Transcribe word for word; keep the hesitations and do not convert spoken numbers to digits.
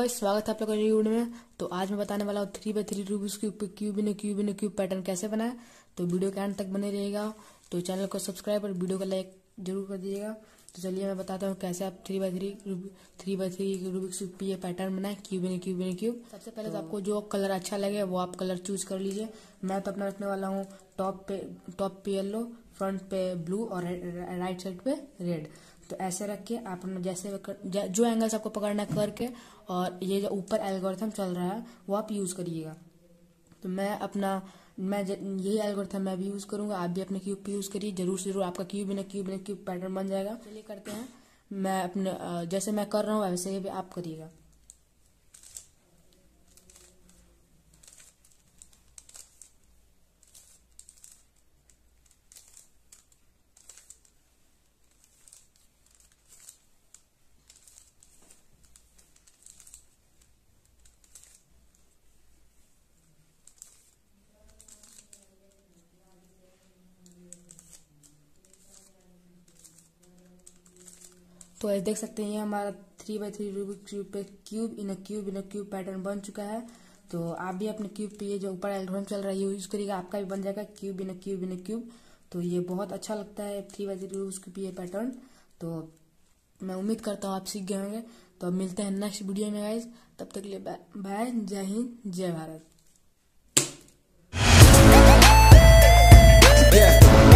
Guys, स्वागत है आप लोगों का वीडियो में। तो आज मैं बताने वाला हूँ three by three Rubik's cube cube in cube in cube pattern कैसे बनाए। तो वीडियो के अंत तक बने रहिएगा। तो चैनल को सब्सक्राइब और वीडियो को लाइक जरूर कर दीजिएगा। तो चलिए मैं बताता हूँ कैसे आप three by three three by three Rubik's cube ये पैटर्न बनाए cube in cube in cube. सबसे पहले तो आपको जो कलर अच्छा लगे वो आप कलर चूज कर लीजिए। मैं तो अपना रखने वाला हूँ टॉप पे टॉप पे येलो, फ्रंट पे ब्लू और राइट साइड पे रेड। तो ऐसे रख के आप जैसे जो एंगल्स आपको पकड़ना करके और ये जो ऊपर एल्गोरिथम चल रहा है वो आप यूज करिएगा। तो मैं अपना मैं यही एल्गोरिथम मैं भी यूज करूंगा, आप भी अपने क्यूब पे यूज करिए। जरूर से जरूर आपका cube in cube in cube pattern बन जाएगा। चलिए करते हैं। मैं अपने जैसे मैं कर रहा हूँ वैसे ही आप करिएगा। तो ऐसे देख सकते हैं ये हमारा three by three Rubik cube पे cube in cube in cube pattern बन चुका है। तो आप भी अपने क्यूब पे ये जो ऊपर एल्गोरिथम चल रहा है ये यूज करिएगा, आपका भी बन जाएगा cube in cube in cube. तो ये बहुत अच्छा लगता है three by three Rubik cube ये पैटर्न। तो मैं उम्मीद करता हूँ आप सीख गए होंगे। तो अब मिलते हैं नेक्स्ट वीडियो में गाइस, तब तक के लिए बाय। जय हिंद, जय भारत।